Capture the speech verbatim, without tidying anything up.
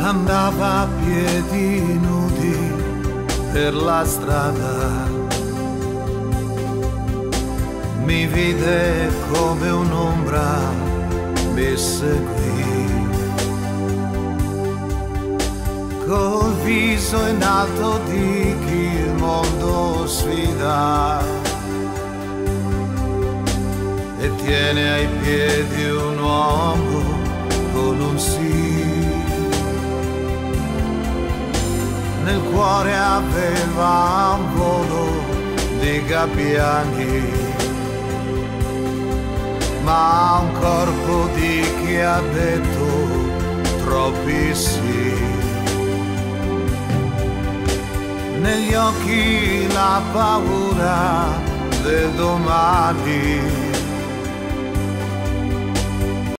andava a piedi nudi per la strada, mi vide come un'ombra, mi seguì, col viso in alto di chi il mondo sfida e tiene ai piedi un uomo con un sì. Nel cuore aveva un volo di gabbiani, ma un corpo di chi ha detto troppi sì. Negli occhi la paura del domani,